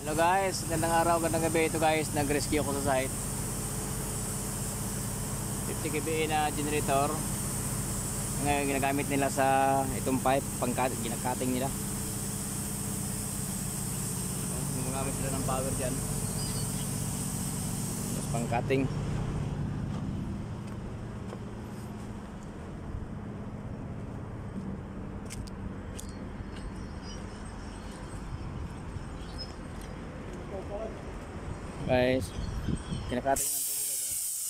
Hello guys, gandang araw, gandang gabi. Ito guys, nag-rescue ako sa site. 50 kVA na generator. Ngayon ginagamit nila sa itong pipe, ginakating nila. Gumagamit sila ng power dyan. Tapos pang-cutting. Guys, kinakating ng tubig guys.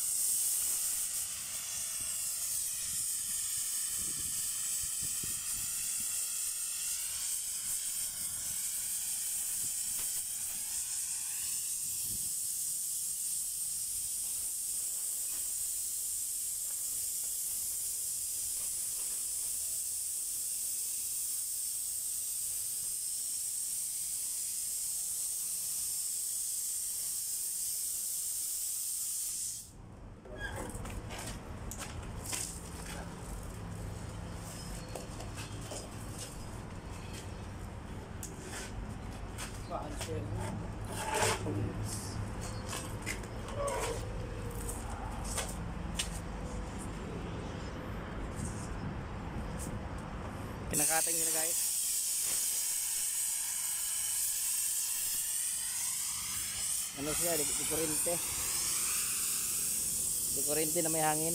Kinakating nila guys. Ano siya, di kurente. Di kurente na may hangin.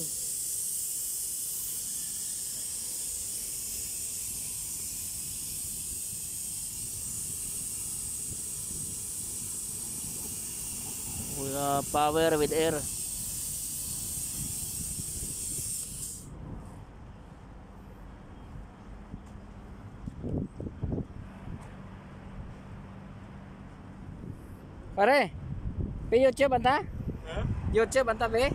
Power with air. Pare, pe YouTube anta? YouTube anta pe?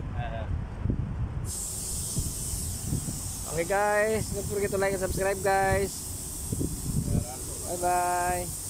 Okay guys, don't forget to like and subscribe guys. Bye bye.